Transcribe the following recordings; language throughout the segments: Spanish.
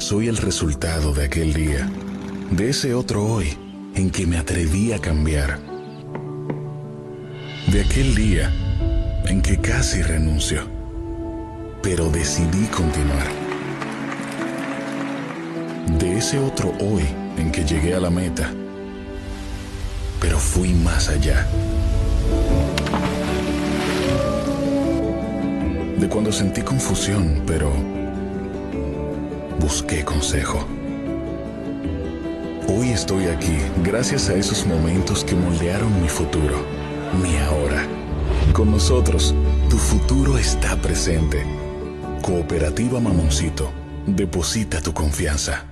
Soy el resultado de aquel día, de ese otro hoy en que me atreví a cambiar. De aquel día en que casi renuncio, pero decidí continuar. De ese otro hoy en que llegué a la meta, pero fui más allá. De cuando sentí confusión, pero busqué consejo. Hoy estoy aquí gracias a esos momentos que moldearon mi futuro, mi ahora. Con nosotros, tu futuro está presente. Cooperativa Mamoncito, deposita tu confianza.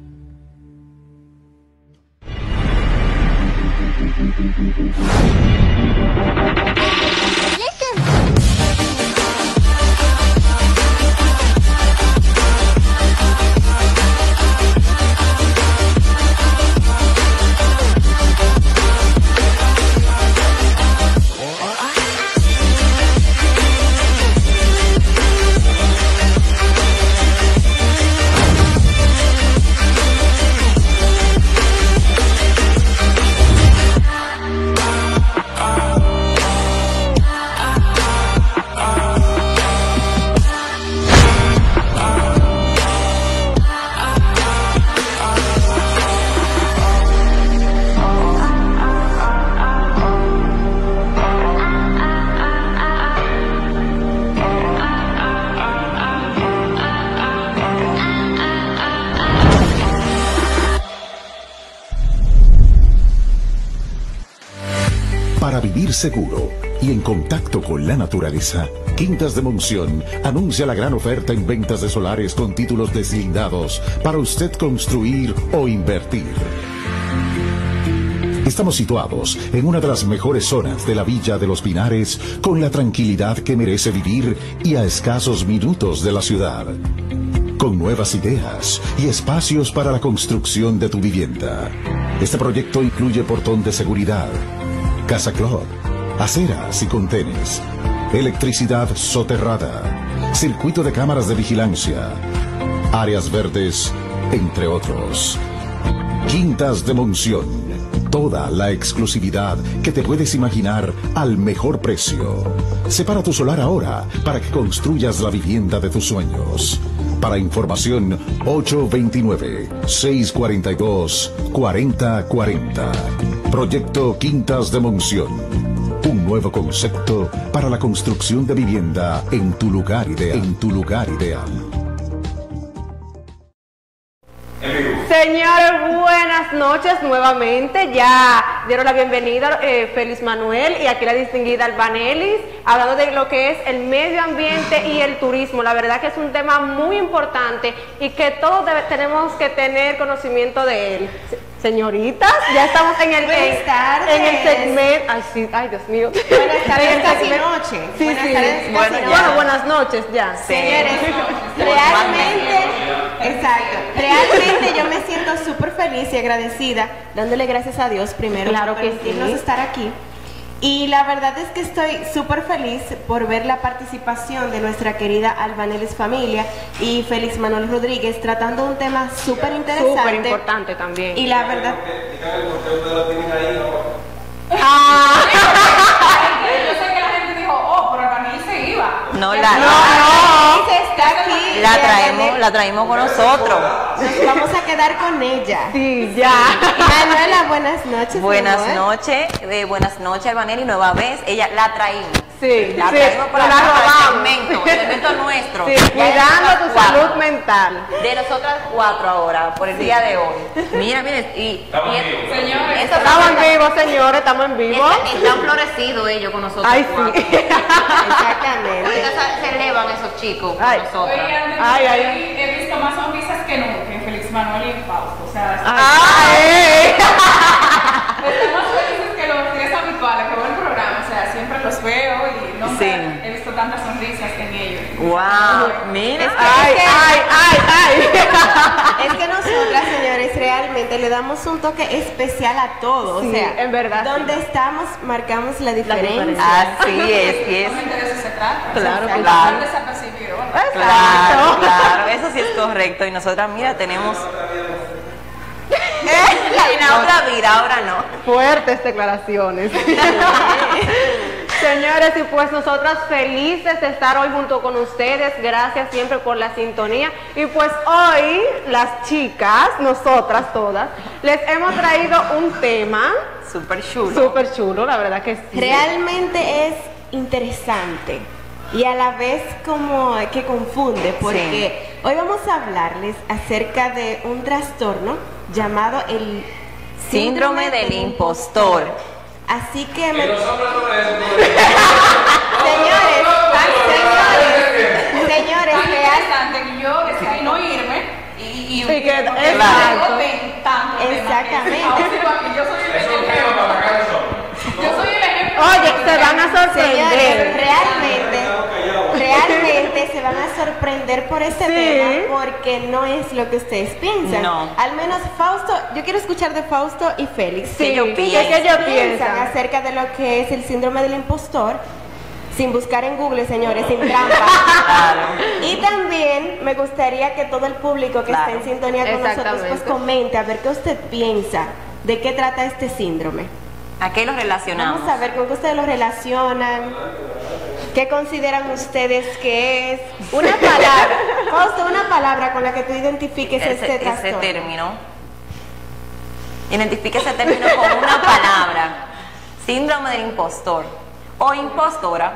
Para vivir seguro y en contacto con la naturaleza, Quintas de Monción anuncia la gran oferta en ventas de solares con títulos deslindados para usted construir o invertir. Estamos situados en una de las mejores zonas de la Villa de los Pinares, con la tranquilidad que merece vivir y a escasos minutos de la ciudad. Con nuevas ideas y espacios para la construcción de tu vivienda. Este proyecto incluye portón de seguridad, casa club, aceras y contenes, electricidad soterrada, circuito de cámaras de vigilancia, áreas verdes, entre otros. Quintas de Monción, toda la exclusividad que te puedes imaginar al mejor precio. Separa tu solar ahora para que construyas la vivienda de tus sueños. Para información, 829-642-4040. Proyecto Quintas de Monción. Un nuevo concepto para la construcción de vivienda en tu lugar ideal. Señores, buenas noches nuevamente. Ya dieron la bienvenida Félix Manuel y aquí la distinguida Albanelis, hablando de lo que es el medio ambiente y el turismo. La verdad que es un tema muy importante y que todos tenemos que tener conocimiento de él. Señoritas, ya estamos en el segmento. Ay, sí, ay, Dios mío. Buenas tardes, casi noche. Sí, buenas sí. Tardes, Bueno, buenas noches ya. Señores, realmente yo me siento súper feliz y agradecida, dándole gracias a Dios primero Claro por que permitirnos sí. estar aquí. Y la verdad es que estoy súper feliz por ver la participación de nuestra querida Albanelis familia y Félix Manuel Rodríguez tratando un tema súper interesante. Súper importante también. Y la verdad... Yo sé que la gente dijo, oh, pero Albanelis se iba. No, Albanelis está aquí. la traímos con nosotros. Nos vamos a quedar con ella. Sí, ya. Manuela, buenas noches. Buenas mi amor. noches, Albanelis, nueva vez. Ella la traímos. Sí, La sí, traímos para la acá, para robamos. el segmento nuestro. Sí, Ya cuidando de tu nosotras salud cuatro. mental. De nosotras 4 ahora, por el día de hoy. Mira, miren, Señores, Estamos en vivo, señores, estamos en vivo. Están florecidos ellos con nosotros. Ay, cuatro. sí. Exactamente. Ahorita se elevan esos chicos con Ay. nosotras. oigan, Ay, ay. he visto más sonrisas que nunca en Félix Manuel y en Fausto. O sea, Ay. estamos felices que los días habituales, que buen programa. O sea, siempre los veo y nunca Sí. he visto tantas sonrisas en ellos. Wow, mira. Ay. Es que nosotras, señores, realmente le damos un toque especial a todo. Sí, o sea, en verdad, donde sí. estamos, marcamos la diferencia. Así es, y es. Solamente de eso se trata. Claro o sea, que pasar sí. desapercibido, ¿verdad? Claro, claro, eso sí es correcto. Y nosotras, mira, tenemos... en la otra vida, ahora no. Fuertes declaraciones. Señores, y pues nosotras felices de estar hoy junto con ustedes. Gracias siempre por la sintonía. Y pues hoy, las chicas, nosotras todas, les hemos traído un tema Súper chulo. súper chulo, la verdad que sí. Realmente es interesante y a la vez como que confunde, porque hoy vamos a hablarles acerca de un trastorno llamado el Síndrome del impostor. Así que Y los hombres sobre eso. señores, Tan real, interesante que yo decidí no irme y Sí, que- porque exacto. tengo tanto tema que- Exactamente. Ahora sí, papi, yo soy el Es un tema para sacar el sol. Yo soy el ejemplo. Oye, se van a sorprender. señores, realmente se van a sorprender por este Sí. tema porque no es lo que ustedes piensan. No. Al menos Fausto, yo quiero escuchar de Fausto y Félix. Sí, ¿Qué ellos ¿qué piensan? ellos piensan piensan? acerca de lo que es el síndrome del impostor, sin buscar en Google, señores, sin trampa. Claro. Y también me gustaría que todo el público que Claro. esté en sintonía con nosotros pues Exactamente. comente a ver qué usted piensa, de qué trata este síndrome. ¿A qué los relacionamos? Vamos a ver con qué ustedes lo relacionan, qué consideran ustedes que es. Una palabra, Fausto, una palabra con la que tú identifiques este ese trastorno. término. Identifique ese término con una palabra. Síndrome del impostor o impostora.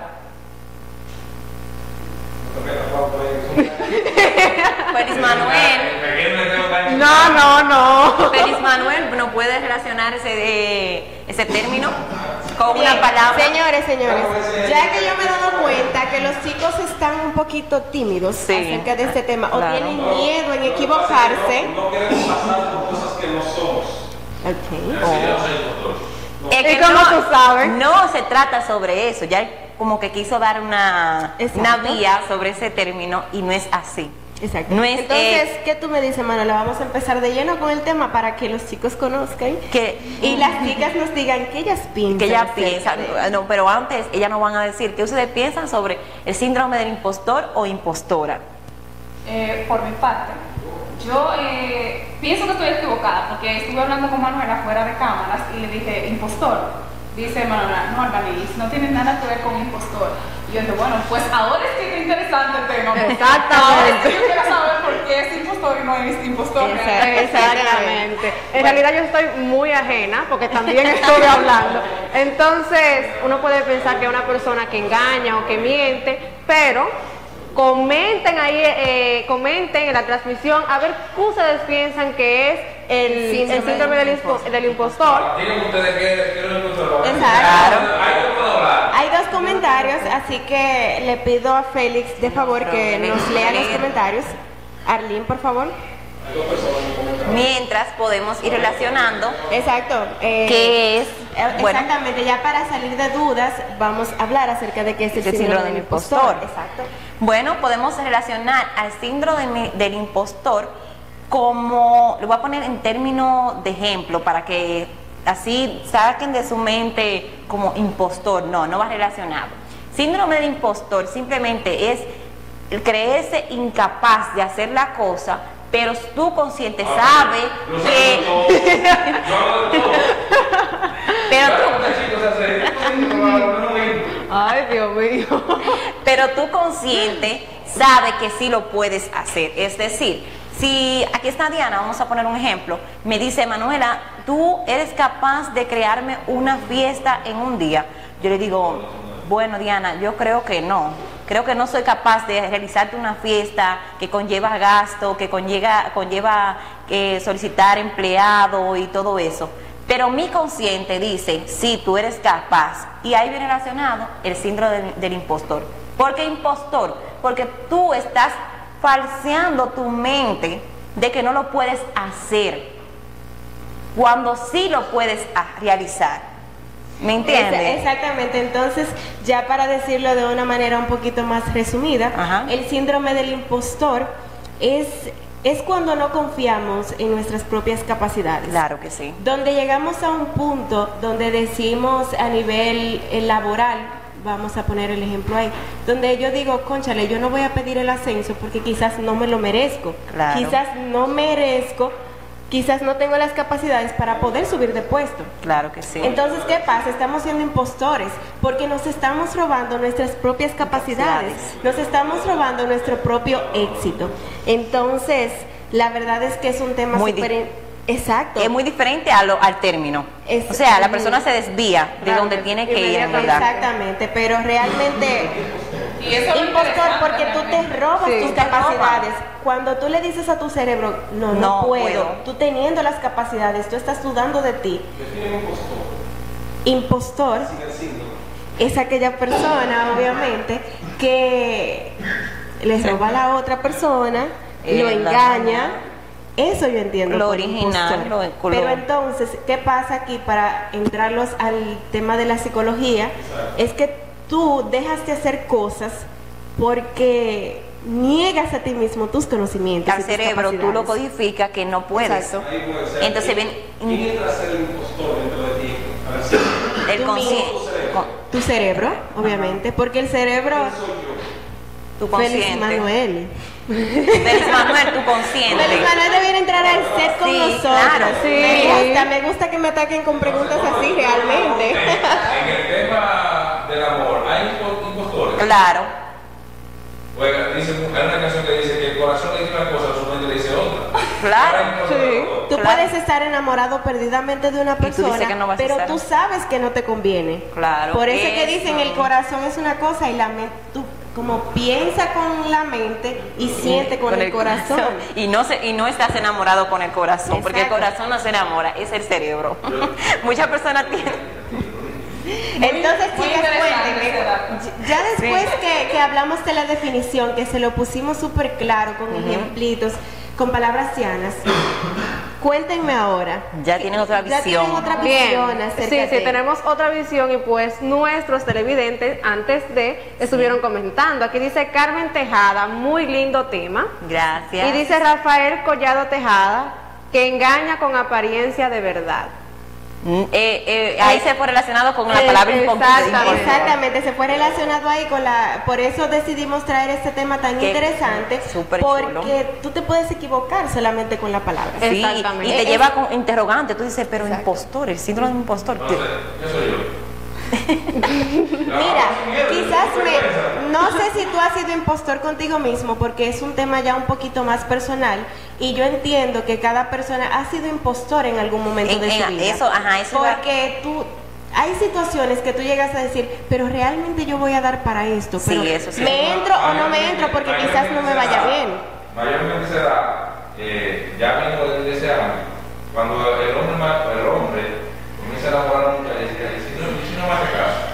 Feliz Manuel. No. Feliz Manuel, ¿no puedes relacionar ese término con Bien, una palabra? señores, ya que yo me he dado cuenta que los chicos están un poquito tímidos Sí. acerca de este tema o Claro. tienen miedo en equivocarse. No queremos pasar por cosas que no somos. Ok. Así yo soy impostor. Es ¿Y que cómo tú sabes? No se trata sobre eso, ya como que quiso dar una Exacto. vía sobre ese término y no es así. Exacto. No es, Entonces, ¿qué tú me dices, Manuela? Vamos a empezar de lleno con el tema para que los chicos conozcan y las chicas nos digan qué ellas piensan. que ella acerca piensa, de- no, pero antes ellas nos van a decir qué ustedes piensan sobre el síndrome del impostor o impostora. Por mi parte, yo pienso que estoy equivocada porque estuve hablando con Manuela fuera de cámaras y le dije, impostor. Dice Manuela, no, Albanis, no tiene nada que ver con impostor. Y yo dije, bueno, pues ahora es que está interesante el tema. porque Exactamente. Ahora es que yo quiero saber por qué es impostor y no es impostor. Exactamente. En realidad yo estoy muy ajena porque también estuve hablando. Entonces, uno puede pensar que es una persona que engaña o que miente, pero comenten ahí, comenten en la transmisión a ver qué ustedes piensan que es el síndrome del impostor. Digan ustedes que no es impostor. Exacto. Ahí yo puedo hablar. Hay dos comentarios, así que le pido a Félix de favor que nos lea los comentarios. Arlene, por favor. Mientras podemos ir relacionando Exacto. qué es, bueno, Exactamente, ya para salir de dudas, vamos a hablar acerca de qué es el del síndrome del impostor. Exacto. bueno, podemos relacionar al síndrome del impostor como, lo voy a poner en términos de ejemplo para que así saquen de su mente como impostor, no va relacionado. Síndrome del impostor simplemente es el creerse incapaz de hacer la cosa, pero tu consciente sabe Lo sé que... de todo. Yo hablo de todo. pero Claro, tú, este chico se hace esto, no me- Ay, Dios mío. pero tu consciente sabe que sí lo puedes hacer. Es decir, si aquí está Diana, vamos a poner un ejemplo, me dice, Manuela, tú eres capaz de crearme una fiesta en un día. Yo le digo, bueno, Diana, yo creo que no soy capaz de realizarte una fiesta que conlleva gasto, que conlleva solicitar empleado y todo eso. Pero mi consciente dice, sí, tú eres capaz. Y ahí viene relacionado el síndrome del impostor. ¿Por qué impostor? Porque tú estás falseando tu mente de que no lo puedes hacer, cuando sí lo puedes realizar. ¿Me entiendes? Exactamente, entonces ya para decirlo de una manera un poquito más resumida, Ajá. el síndrome del impostor es cuando no confiamos en nuestras propias capacidades. Claro que sí. Donde llegamos a un punto donde decimos a nivel laboral, vamos a poner el ejemplo ahí, donde yo digo, cónchale, yo no voy a pedir el ascenso porque quizás no me lo merezco, Claro. quizás no merezco, quizás no tengo las capacidades para poder subir de puesto. Claro que sí. Entonces, ¿qué pasa? Estamos siendo impostores porque nos estamos robando nuestras propias capacidades, nos estamos robando nuestro propio éxito. Entonces, la verdad es que es un tema Muy súper... Exacto. Es muy diferente al término. O sea, la persona se desvía de donde tiene que ir, en verdad. Exactamente, pero realmente Y eso es lo impostor interesante porque tú te realmente. robas Sí, tus te capacidades. Cuando tú le dices a tu cerebro, no No puedo, puedo. tú teniendo las capacidades, tú estás dudando de ti. Impostor es aquella persona, obviamente, que le roba a la otra persona, lo engaña. Eso yo entiendo. Lo por original, impostor. Pero entonces, ¿qué pasa aquí para entrarlos al tema de la psicología? Es que tú dejas de hacer cosas porque niegas a ti mismo tus conocimientos. Al y tus cerebro tú lo capacidades. codificas que no puedes. Exacto. Ahí puede ser. Entonces viene ¿Quién entra a ser el impostor dentro de ti? A ver si- el Tú consciente, Tu cerebro, obviamente, porque el cerebro, tu Félix consciente. Manuel. Félix Manuel, tu consciente. Félix Manuel debiera entrar al set con Sí, nosotros. claro, sí. Hasta me gusta que me ataquen con preguntas así realmente. En el tema del amor, ¿hay impostores? Claro. Oiga, dice, hay una canción que dice que el corazón le dice una cosa, su mente le dice otra. Claro. Ahora hay impostores de todo. Tú Claro. puedes estar enamorado perdidamente de una tú dices persona, que no vas a pero estar. tú sabes que no te conviene. Claro. Por eso es que Eso. dicen el corazón es una cosa y la mente, tú como piensa con la mente y siente con el corazón. Y no estás enamorado con el corazón, porque el Exacto. corazón no se enamora, es el cerebro. Muchas personas tienen. Entonces, muy chicas, interesante cuéntenme, ese dato. ya después que hablamos de la definición, que se lo pusimos súper claro, con ejemplitos, con palabras llanas, cuéntenme ahora. Ya tienen otra Ya tienen visión. otra Bien, visión acerca sí, de... tenemos otra visión y pues nuestros televidentes antes de estuvieron comentando. Aquí dice Carmen Tejada, muy lindo tema. Gracias. Y dice Rafael Collado Tejada, que engaña con apariencia de verdad. Ahí se fue relacionado con la palabra Exactamente. Exactamente, se fue relacionado ahí con la... Por eso decidimos traer este tema tan Qué interesante, súper porque chulo. tú te puedes equivocar solamente con la palabra. Sí, Exactamente. y te lleva con interrogante. Tú dices, pero Exacto. impostor, el síndrome de impostor. No sé, yo soy yo. Mira, quizás no sé si tú has sido impostor contigo mismo, porque es un tema ya un poquito más personal, y yo entiendo que cada persona ha sido impostor en algún momento de su vida. Eso va- Porque hay situaciones que tú llegas a decir, pero realmente yo voy a dar para esto, Sí, pero eso sí. ¿me entro o no me entro? Porque quizás no me vaya bien. Mayormente se da, ya vengo de ese año, cuando el hombre comienza a enamorar a una mujer y dice, si no me hace caso.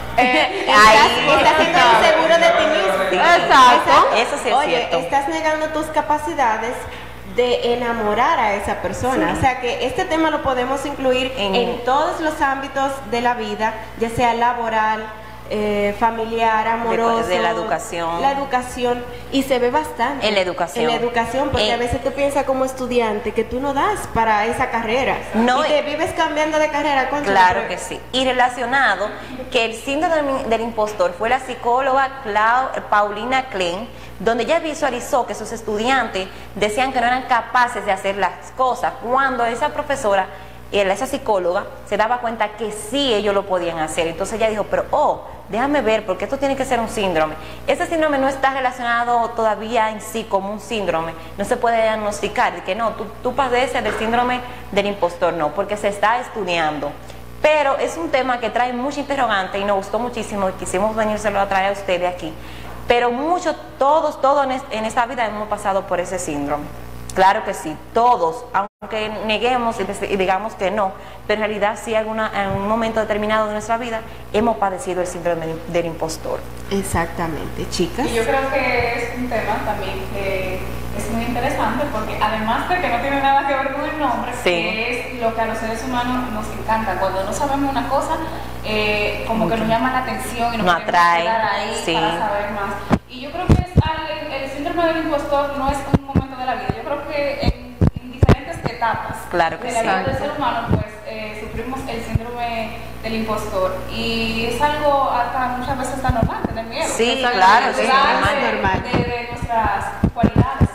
Estás siendo inseguro de ti mismo. Exacto. Eso sí es Oye, cierto. estás negando tus capacidades de enamorar a esa persona. O sea que este tema lo podemos incluir en todos los ámbitos de la vida, ya sea laboral, familiar, amoroso, de la educación. La educación, y se ve bastante. En la educación. En la educación, porque a veces tú piensas como estudiante que tú no das para esa carrera. No, y te vives cambiando de carrera. Concha, Claro pero- que sí. Y relacionado, que el síndrome del impostor fue la psicóloga Paulina Klein, donde ella visualizó que sus estudiantes decían que no eran capaces de hacer las cosas, cuando esa profesora, esa psicóloga, se daba cuenta que sí ellos lo podían hacer. Entonces ella dijo, pero déjame ver, porque esto tiene que ser un síndrome. Ese síndrome no está relacionado todavía en sí como un síndrome, no se puede diagnosticar, que no, tú padeces del síndrome del impostor, no, porque se está estudiando. Pero es un tema que trae mucha interrogante y nos gustó muchísimo y quisimos venírselo a traer a ustedes aquí. Pero todos en esta vida hemos pasado por ese síndrome. Claro que sí, todos, aunque neguemos y digamos que no, pero en realidad sí en un momento determinado de nuestra vida hemos padecido el síndrome del impostor. Exactamente, chicas. Y yo creo que es un tema también que es muy interesante porque además de que no tiene nada que ver con el nombre, Sí. que es lo que a los seres humanos nos encanta. Cuando no sabemos una cosa, como que nos llama la atención y nos Nos queremos atrae, quedar ahí sí. para saber más. Y yo creo que el síndrome del impostor no es un momento de la vida. Yo creo que en diferentes etapas Claro que de la sí. vida del ser humano, pues sufrimos el síndrome del impostor. Y es algo hasta muchas veces tan normal, tener miedo. Sí, claro, sí, normal. De nuestras cualidades.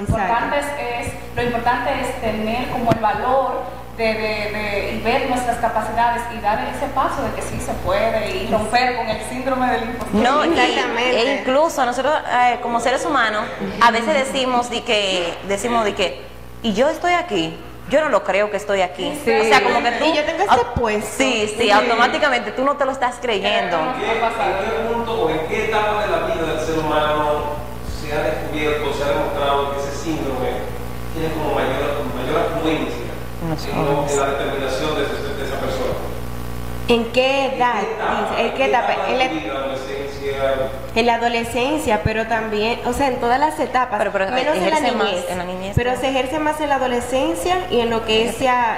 Lo importante es tener como el valor de ver nuestras capacidades y dar ese paso de que sí se puede y romper con el síndrome del impostor. No, Exactamente. e incluso nosotros como seres humanos a veces decimos de que y yo estoy aquí. Yo no lo creo que estoy aquí. Sí. O sea, como que tú... Y yo tengo este puesto. Sí, automáticamente tú no te lo estás creyendo. ¿En qué punto o en qué etapa de la vida del ser humano se ha descubierto, se ha demostrado que ese síndrome tiene como mayor afluencia en la determinación de esa persona? ¿En qué edad? ¿En qué etapa? En la adolescencia, pero también, o sea, en todas las etapas, pero menos en la niñez. Pero se ejerce más en la adolescencia y en lo que es ya,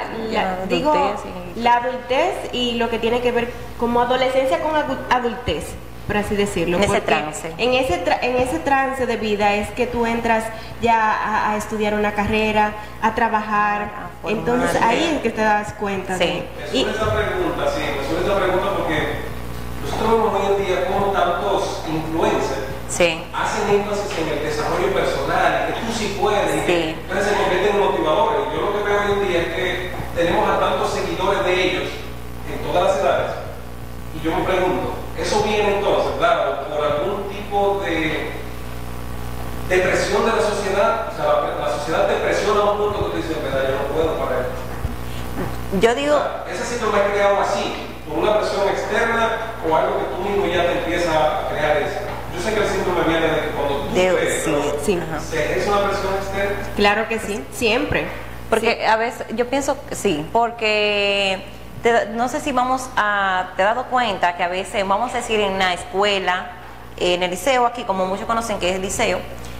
la adultez y lo que tiene que ver como adolescencia con adultez, por así decirlo. En ese porque trance. En ese trance de vida es que tú entras ya a estudiar una carrera, a trabajar, entonces ahí es que te das cuenta. Sí. Me suena esa pregunta porque nosotros vemos hoy en día como tantos influencers hacen énfasis en el desarrollo personal, que tú sí puedes, y que entonces se convierten en motivadores. Yo lo que veo hoy en día es que tenemos a tantos seguidores de ellos en todas las edades, y yo me pregunto, ¿eso viene entonces, claro, por algún tipo de presión de la sociedad? O sea, la sociedad te presiona a un punto que tú dices, verdad, yo no puedo para esto. Yo digo... O sea, ese síndrome ha creado así, por una presión externa o algo que tú mismo ya te empieza a crear eso. Yo sé que el síndrome viene de cuando tú crees, ¿no? Sí. ¿Es una presión externa? Claro que sí, siempre. Porque a veces, yo pienso que sí, porque no sé si te has dado cuenta que a veces, vamos a decir, en la escuela, en el liceo aquí, como muchos conocen que es el liceo,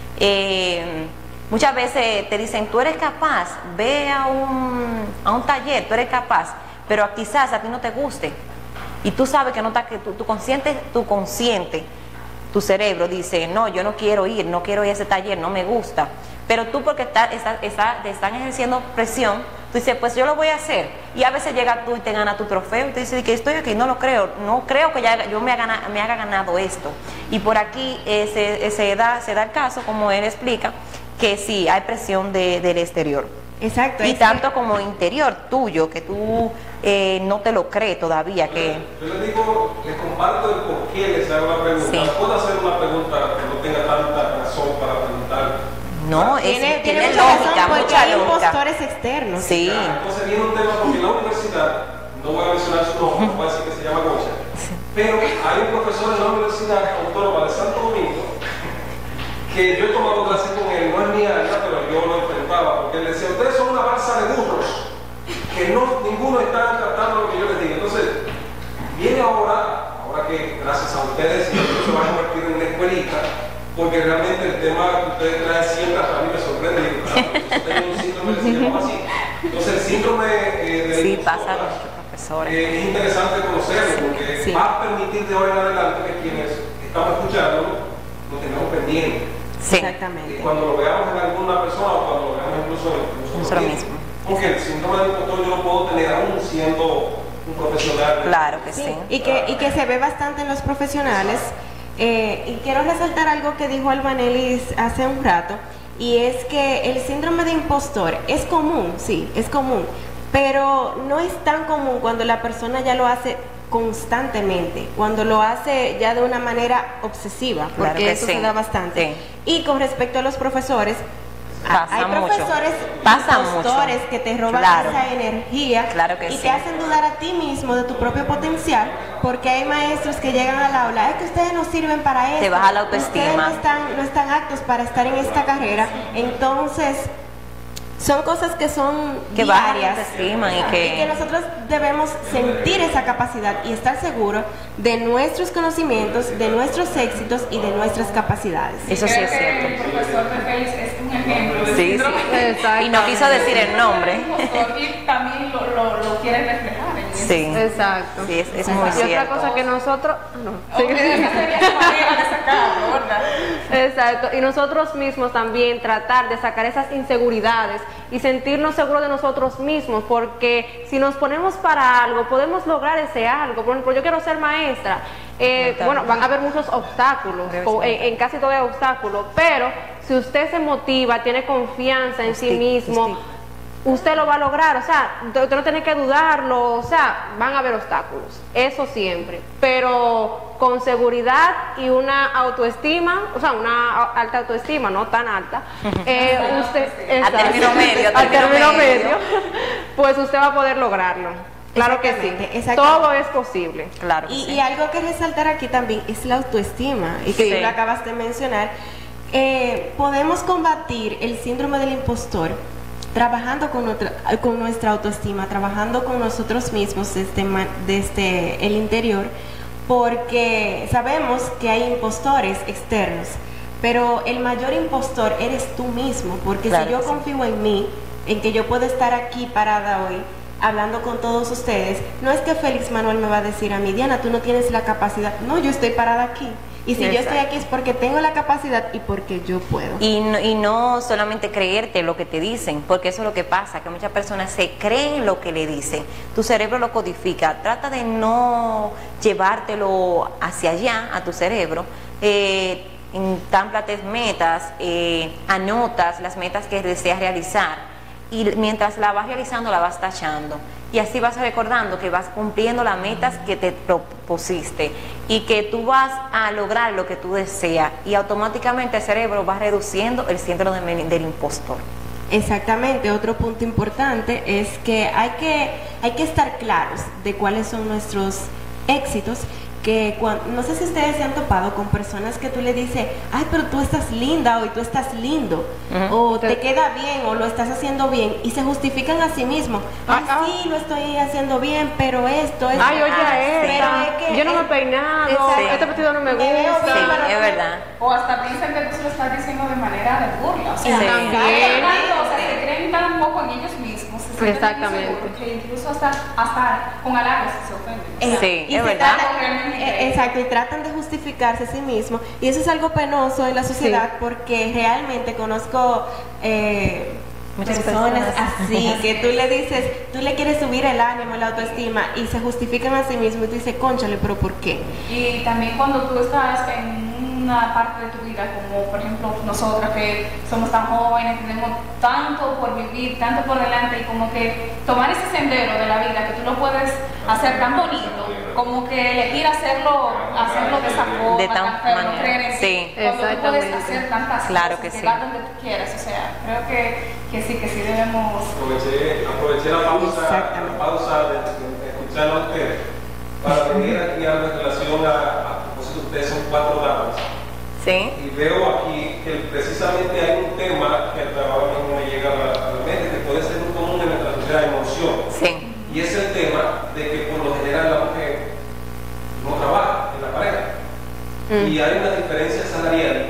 muchas veces te dicen, tú eres capaz, ve a un taller, tú eres capaz, pero quizás a ti no te guste. Y tú sabes que no está, que tu consciente, tu cerebro dice, no, yo no quiero ir a ese taller, no me gusta. Pero tú porque te están ejerciendo presión, tú dices, pues yo lo voy a hacer. Y a veces llega tú y te gana tu trofeo y te dices que estoy aquí, no lo creo, no creo que yo me haga ganado esto. Y por aquí se da el caso, como él explica, que sí, hay presión del exterior. Exacto. Y tanto como interior tuyo, que tú no te lo crees todavía. Yo le digo, le comparto el por qué les hago la pregunta. Sí. ¿Puedo hacer una pregunta que no tenga tanta razón para preguntar? No, tiene tiene mucha lógica, razón, porque mucha hay lógica. impostores externos. Sí. Entonces viene un tema porque la universidad, no voy a mencionar su nombre, voy a decir que se llama Goya, pero hay un profesor en la Universidad Autónoma de Santo Domingo que yo he tomado clases con él, no es mi área, pero yo lo enfrentaba, porque él decía, ustedes son una balsa de burros, que ninguno está tratando lo que yo les digo. Entonces, viene ahora que gracias a ustedes esto se va a convertir en una escuelita, porque realmente el tema que ustedes traen siempre a mí me sorprende. Yo tengo un síndrome que se llama así. Entonces, el síndrome de Sí, pasa con muchos profesores. es interesante conocerlo, porque va a permitir de hoy en adelante que quienes estamos escuchando lo tengamos pendiente. Sí. Exactamente. Cuando lo veamos en alguna persona o cuando lo veamos incluso en Nosotros mismos. porque el síndrome del impostor yo lo puedo tener aún siendo un profesional. Claro que sí. Y que se ve bastante en los profesionales. Y quiero resaltar algo que dijo Albanelis hace un rato, y es que el síndrome de impostor es común, sí, es común, pero no es tan común cuando la persona ya lo hace constantemente, cuando lo hace ya de una manera obsesiva, porque Claro que eso sí. se da bastante. Sí. Y con respecto a los profesores, Pasa hay mucho. profesores Pasa impostores mucho. que te roban Claro. esa energía Claro que y sí. te hacen dudar a ti mismo de tu propio potencial, porque hay maestros que llegan al aula, es que ustedes no sirven para esto, Te baja la autoestima. ustedes no están aptos para estar en esta carrera. Entonces son cosas que son Que bajan la diarias autoestima y que nosotros debemos sentir esa capacidad y estar seguros de nuestros conocimientos, de nuestros éxitos y de nuestras capacidades. Eso sí Creo es que cierto. el profesor de Félix es un ejemplo del Sí, síndrome. sí. Exacto. Y no quiso decir el nombre. Y también lo quiere reflejar en eso. Sí, Exacto. sí, es muy Y otra cierto. cosa que nosotros... no. Esa sería la manera de sacarlo, ¿verdad? Exacto, y nosotros mismos también tratar de sacar esas inseguridades y sentirnos seguros de nosotros mismos, porque si nos ponemos para algo, podemos lograr ese algo. Por ejemplo, yo quiero ser maestra, bueno, van a haber muchos obstáculos, en casi todo hay obstáculos, pero si usted se motiva, tiene confianza en sí mismo, usted lo va a lograr. O sea, usted no tiene que dudarlo. O sea, van a haber obstáculos, eso siempre, pero con seguridad y una autoestima, o sea, una alta autoestima, no tan alta, usted, A término medio, a término medio, pues usted va a poder lograrlo. Claro que sí, Exactamente. todo es posible. Claro que Y, sí. y algo que resaltar aquí también es la autoestima, y que Sí. tú lo acabas de mencionar. Podemos combatir el síndrome del impostor trabajando con nuestra autoestima, trabajando con nosotros mismos desde el interior, porque sabemos que hay impostores externos, pero el mayor impostor eres tú mismo, porque Claro si yo que sí. confío en mí, en que yo puedo estar aquí parada hoy, hablando con todos ustedes, no es que Félix Manuel me va a decir a mí, Diana, tú no tienes la capacidad. No, yo estoy parada aquí. Y si yo estoy aquí es porque tengo la capacidad y porque yo puedo. Y no solamente creerte lo que te dicen, porque eso es lo que pasa, que muchas personas se creen lo que le dicen. Tu cerebro lo codifica. Trata de no llevártelo hacia allá, a tu cerebro. Támplate metas, anotas las metas que deseas realizar. Y mientras la vas realizando, la vas tachando. Y así vas recordando que vas cumpliendo las metas que te propusiste y que tú vas a lograr lo que tú deseas. Y automáticamente el cerebro va reduciendo el síndrome del impostor. Exactamente, otro punto importante es que hay que estar claros de cuáles son nuestros éxitos. Que no sé si ustedes se han topado con personas que tú le dices, ay, pero tú estás linda hoy, tú estás lindo, o te queda bien, o lo estás haciendo bien, y se justifican a sí mismos. Ay, sí, lo estoy haciendo bien, pero esto es... Ay, oye, pero es que yo no me he peinado, Exacto. este vestido no me Me veo gusta. bien, pero Es verdad. O hasta piensan que tú se lo estás diciendo de manera de burla. O sea, Sí. También. o sea, se creen tan poco en ellos mismos. se sienten tan Exactamente. inseguros que incluso hasta con halagos se ofenden. Sí, y es se verdad. exacto, y tratan de justificarse a sí mismos, y eso es algo penoso en la sociedad, porque realmente conozco Muchas personas personas. así, que tú le dices, tú le quieres subir el ánimo, la autoestima, y se justifican a sí mismos, y tú dices, cónchale, pero ¿por qué? Y también cuando tú estás en una parte de tu vida, como por ejemplo nosotras que somos tan jóvenes, tenemos tanto por vivir, tanto por delante, y como que tomar ese sendero de la vida, que tú lo puedes hacer tan bonito, como que elegir hacerlo de esa forma, De tan tan feo, no manera. creer en ti, Sí. cuando tú puedes Exactamente. hacer tantas Claro cosas, que sí. llegar donde tú quieras. O sea, creo que sí debemos... Aproveché la pausa de escucharlo a ustedes para venir aquí a hablar en relación a propósito, ustedes son 4 damas. Sí. Y veo aquí que precisamente hay un tema que ahora mismo me llega a la mente, que puede ser muy común en nuestra sociedad, emoción. Sí. Y es el tema de que por lo general la mujer no trabaja en la pareja. Y hay una diferencia salarial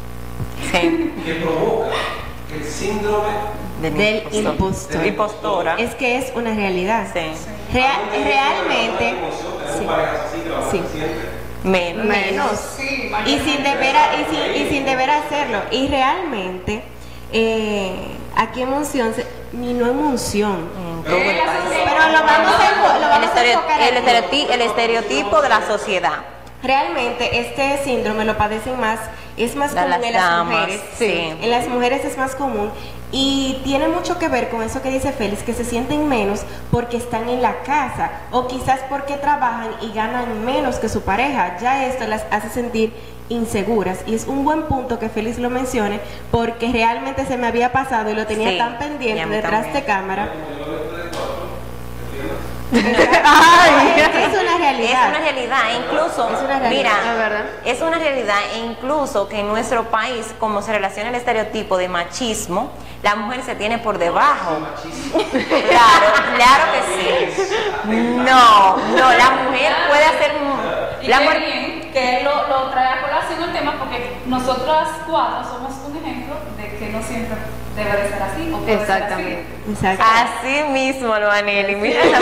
Sí. que provoca el síndrome Del impostor. Impostora. Es que es una realidad. Sí. Realmente, tenemos sí. parejas así que la Sí. mujer siente. Menos. Sí, y sin deber hacerlo, y realmente aquí en Monción no en Monción, Todo el país. pero lo vamos a enfocar aquí. El estereotipo de la sociedad. Realmente este síndrome lo padecen más, es más común Las en las damas, mujeres. sí. En las mujeres es más común, y tiene mucho que ver con eso que dice Félix, que se sienten menos porque están en la casa, o quizás porque trabajan y ganan menos que su pareja. Ya esto las hace sentir inseguras, y es un buen punto que Félix lo mencione, porque realmente se me había pasado y lo tenía Sí, tan y a pendiente mí detrás también. de cámara. Ay. Es que es una realidad. Es una realidad, incluso, Es una realidad, mira, es verdad. es una realidad, e incluso que en nuestro país, como se relaciona el estereotipo de machismo, la mujer se tiene por debajo. Claro que sí. No, la mujer puede hacer... Y La qué mujer, bien que él lo trae a colación el tema, porque nosotras 4 somos un ejemplo de que no siempre debe de ser así. O puede Exactamente. Ser así. Así mismo, Albanelli. Mira. O sea,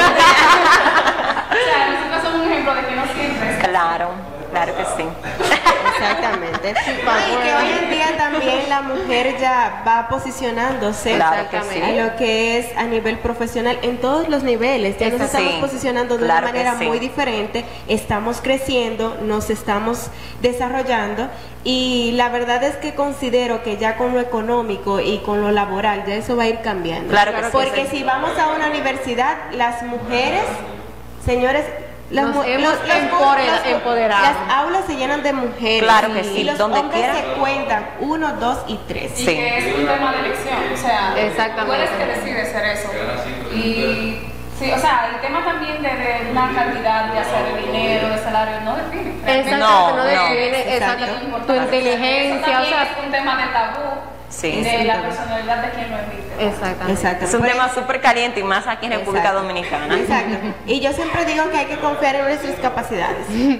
nosotros somos un ejemplo de que no siempre es así. Claro, claro que sí. Exactamente. Y que hoy en día también la mujer ya va posicionándose Claro que sí. en lo que es a nivel profesional, en todos los niveles. Ya nos Eso estamos sí. posicionando de Claro una que manera sí. muy diferente, estamos creciendo, nos estamos desarrollando y la verdad es que considero que ya con lo económico y con lo laboral ya eso va a ir cambiando. Claro que sí. Porque si vamos a una universidad, las mujeres, señores, Nos hemos empoderado. las aulas se llenan de mujeres. Claro que sí, Y los donde hombres quiera. se cuentan 1, 2 y 3. Y Sí. que es un tema de elección, o sea, Exactamente. tú eres que decides ser eso. Y sí, o sea, el tema también de una cantidad, ya sea de dinero, de salario, no define. Exactamente, No, no define, no. exacto, Eso es tu importante. inteligencia, Eso o también sea, es un tema de tabú, Sí. de la personalidad de quien lo emite. exactamente. Exacto. Es un tema súper caliente y más aquí en República Exacto. Dominicana. Exacto. Y yo siempre digo que hay que confiar en nuestras capacidades. Sí,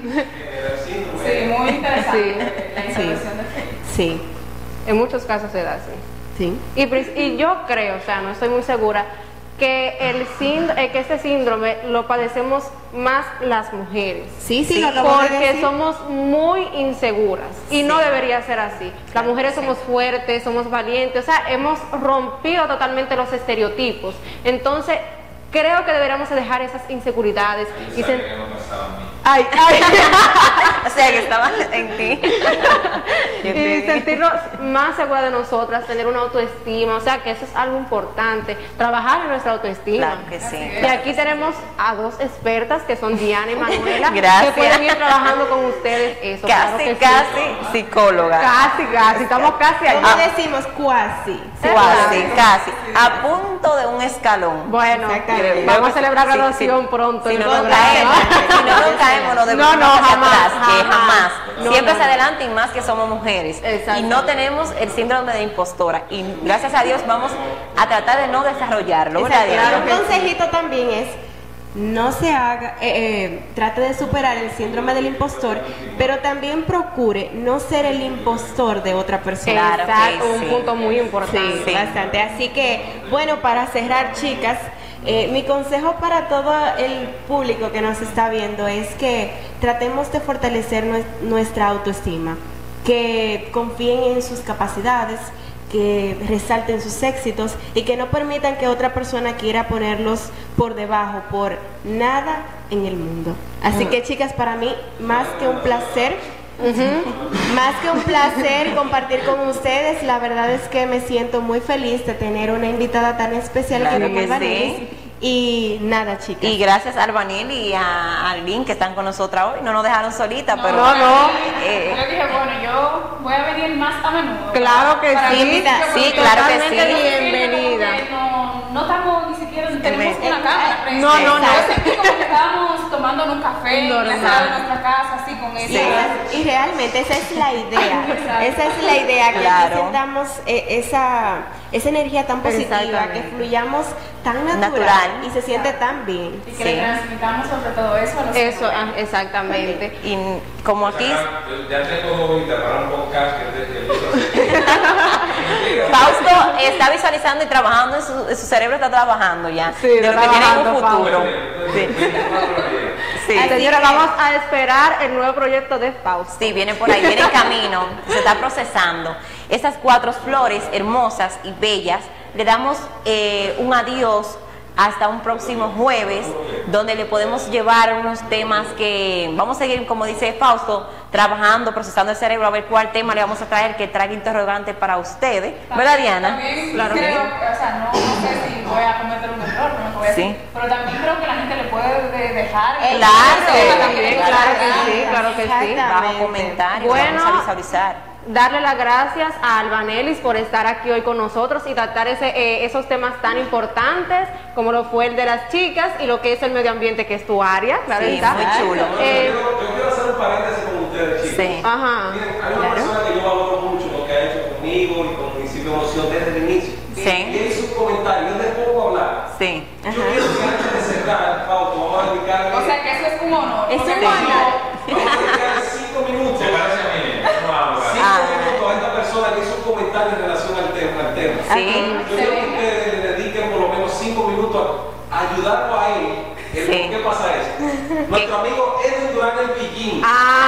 muy interesante la intervención de Félix. Sí, En muchos casos se da así. sí. Y yo creo, o sea, no estoy muy segura, que que este síndrome lo padecemos más las mujeres. Sí, sí, Sí, lo acabo de Porque decir. somos muy inseguras y no debería ser así. Las mujeres somos fuertes, somos valientes, o sea, hemos rompido totalmente los estereotipos. Entonces, creo que deberíamos dejar esas inseguridades y Sabe que no pensaba en mí. ay, ay. O sea, que estaba en ti. Yo te Y dije. sentirnos más seguras de nosotras, tener una autoestima, o sea que eso es algo importante, trabajar en nuestra autoestima. Claro que sí. Y aquí tenemos a dos expertas que son Diana y Manuela, Gracias. que pueden ir trabajando con ustedes eso. claro Casi, que sí. casi psicóloga. Casi, estamos casi allá. ¿Cómo decimos? Cuasi. Casi, casi. A punto de un escalón. Bueno, Exactamente. vamos a celebrar Sí, graduación sí. pronto. Si en no el nos programa. caemos, si no nos caemos, no debemos No, hacia jamás, atrás, que jamás. No, Siempre no, se no. adelante y más que somos mujeres. Y Exactamente. no tenemos el síndrome de impostora. Y gracias a Dios vamos a tratar de no desarrollarlo. ¿Verdad, Exacto. Diana? Un consejito también es no se haga, trate de superar el síndrome del impostor, pero también procure no ser el impostor de otra persona. Claro que Exacto, un sí. punto muy importante. Sí, bastante. Así que, bueno, para cerrar, chicas, mi consejo para todo el público que nos está viendo es que tratemos de fortalecer nuestra autoestima, que confíen en sus capacidades, que resalten sus éxitos y que no permitan que otra persona quiera ponerlos por debajo por nada en el mundo. Así que, chicas, para mí más que un placer, más que un placer compartir con ustedes. La verdad es que me siento muy feliz de tener una invitada tan especial Claro como que Albanelis. sí. Y nada, chicas. Y gracias a Albanelli y a Arlene que están con nosotras hoy. No nos dejaron solitas, pero. no. Yo dije, bueno, yo voy a venir más a menudo. Claro que Para sí, que mira, porque sí, claro que totalmente sí. bienvenida. No estamos ni siquiera, tenemos una cámara. No, no, no. Yo sentí como que estábamos tomando un café en la Normal. sala de nuestra casa, así con Y, ella. y realmente esa es la idea. Exacto. Esa es la idea, que Claro. aquí sentamos esa energía tan positiva, que Exactamente. fluyamos tan natural, Natural. y se siente tan bien. Y que Sí. le transmitamos sobre todo eso a los Eso, seguidores. exactamente. Y como aquí. Ya tengo ahorita para un podcast que Fausto está visualizando y trabajando, su cerebro está trabajando ya. Sí, de lo que tiene en un trabajando, futuro. Sí. Sí. Señora, vamos a esperar el nuevo proyecto de Fausto. Sí, viene por ahí, viene en camino, se está procesando. Esas 4 flores hermosas y bellas, le damos un adiós hasta un próximo jueves, donde le podemos llevar unos temas que vamos a seguir, como dice Fausto, trabajando, procesando el cerebro, a ver cuál tema le vamos a traer que traiga interrogante para ustedes. ¿Verdad, Diana? También Claro que creo, sí. o sea, no sé si voy a cometer un error, no lo voy a Sí. decir, pero también creo que la gente le puede dejar. Claro, también, claro que sí, claro que sí. Bajo comentarios, Bueno. vamos a visualizar. Darle las gracias a Albanelis por estar aquí hoy con nosotros y tratar esos temas tan importantes como lo fue el de las chicas y lo que es el medio ambiente, que es tu área, claro Sí, está. muy chulo. Yo quiero hacer un paréntesis con ustedes, chicos. Sí. Ajá. Miren, hay una persona que yo valoro mucho lo que ha hecho conmigo y con Municipio de Emoción desde el inicio. Sí. Y hizo un comentario, yo les pongo a hablar. Sí. Yo quiero que antes de cerrar, Fausto, vamos a dedicarle. O sea que eso es un honor. Es porque un cuando- honor. Vamos a dedicarle 5 minutos. Se parece a mí, no hablo. 5 minutos a esta persona que hizo un comentario comentario en relación al tema. Sí. Yo quiero que ustedes le dediquen por lo menos 5 minutos a ayudarlo a él. ¿Por qué pasa eso? Nuestro amigo Edwin Durán el Pillín.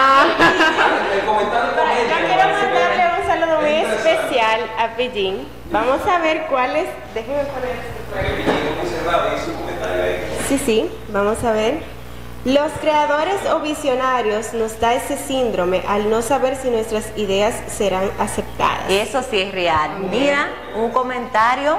El comentario con él. Yo quiero mandarle un saludo muy especial a Pillín. Vamos a ver cuál es. Déjenme poner El Pillín es muy cerrado y hizo un comentario ahí. Sí, vamos a ver. Los creadores o visionarios nos da ese síndrome al no saber si nuestras ideas serán aceptadas. Eso sí es real. Mira, un comentario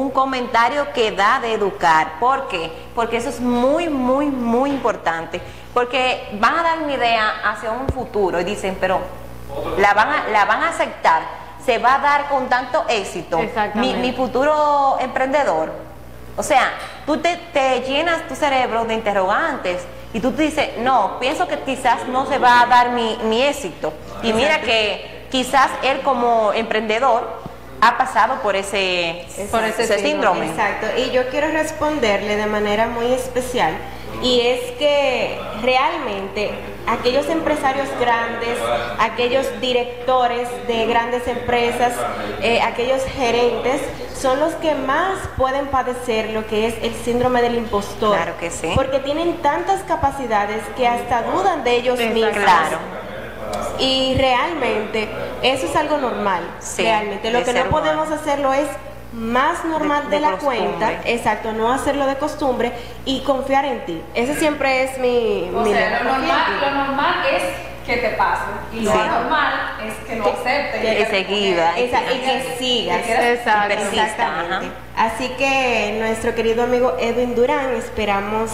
que da de educar. ¿Por qué? Porque eso es muy, muy, muy importante. Porque van a dar una idea hacia un futuro y dicen, pero la van a aceptar. Se va a dar con tanto éxito. Mi futuro emprendedor. O sea, tú te llenas tu cerebro de interrogantes y tú te dices, no, pienso que quizás no se va a dar mi éxito. Y mira que quizás él como emprendedor ha pasado por ese síndrome. Exacto, y yo quiero responderle de manera muy especial, y es que realmente aquellos empresarios grandes, aquellos directores de grandes empresas, aquellos gerentes, son los que más pueden padecer lo que es el síndrome del impostor. Claro que sí. Porque tienen tantas capacidades que hasta dudan de ellos mismos. Claro. Y realmente eso es algo normal. Sí, realmente lo que no podemos hacerlo es más normal de la costumbre. cuenta, exacto, no hacerlo de costumbre y confiar en ti. Ese siempre es mi lo normal es que te pase y lo anormal es que lo aceptes y seguida y que sigas. Exacto. Exactamente. Así que nuestro querido amigo Edwin Durán, esperamos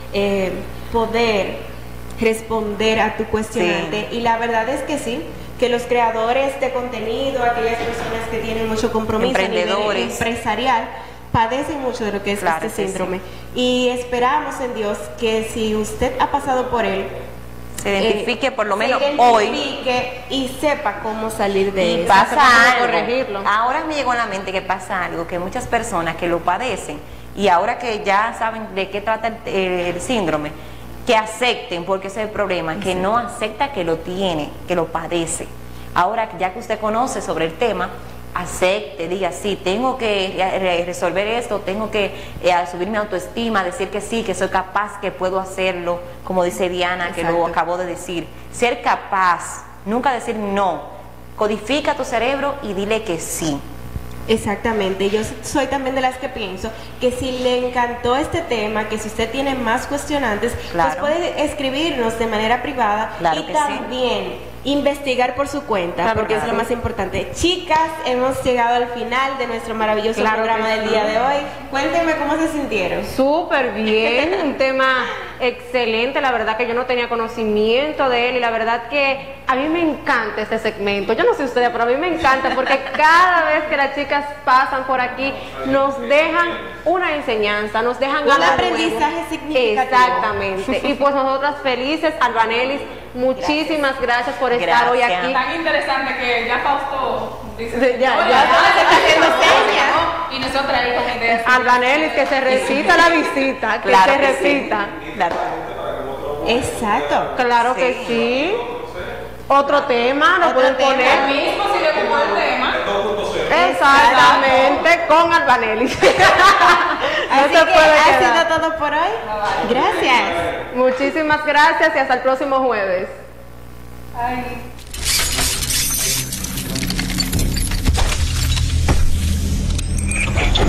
poder responder a tu cuestionante. Y la verdad es que sí, que los creadores de contenido, aquellas personas que tienen mucho compromiso a nivel empresarial, padecen mucho de lo que es este síndrome. Y esperamos en Dios que si usted ha pasado por él, se identifique por lo menos hoy y sepa cómo salir de eso. Pasa algo, corregirlo. Ahora me llegó a la mente que pasa algo, que muchas personas que lo padecen y ahora que ya saben de qué trata el síndrome, que acepten, porque ese es el problema, que no acepta que lo tiene, que lo padece. Ahora, ya que usted conoce sobre el tema, acepte, diga, sí, tengo que resolver esto, tengo que subir mi autoestima, decir que sí, que soy capaz, que puedo hacerlo, como dice Diana, que lo acabó de decir. Ser capaz, nunca decir no. Codifica tu cerebro y dile que sí. Exactamente, yo soy también de las que pienso que si le encantó este tema, que si usted tiene más cuestionantes, pues puede escribirnos de manera privada y también investigar por su cuenta, porque es lo más importante. Chicas, hemos llegado al final de nuestro maravilloso programa del día de hoy. Cuéntenme cómo se sintieron. Súper bien, un tema excelente, la verdad que yo no tenía conocimiento de él y la verdad que a mí me encanta este segmento. Yo no sé ustedes, pero a mí me encanta porque cada vez que las chicas pasan por aquí nos dejan una enseñanza, nos dejan un aprendizaje significativo. Exactamente. Y pues nosotras felices, Albanelis, muchísimas gracias por estar hoy aquí. Tan interesante que ya Fausto dice y nosotras ahí con ideas. Albanelis, que se repita la visita, que se repita. Exacto. Claro que sí. Otro tema, lo pueden poner. El mismo si le pongo el tema. Exactamente, con Albanelis. Así que ha sido todo por hoy. Gracias. Muchísimas gracias y hasta el próximo jueves. Ay.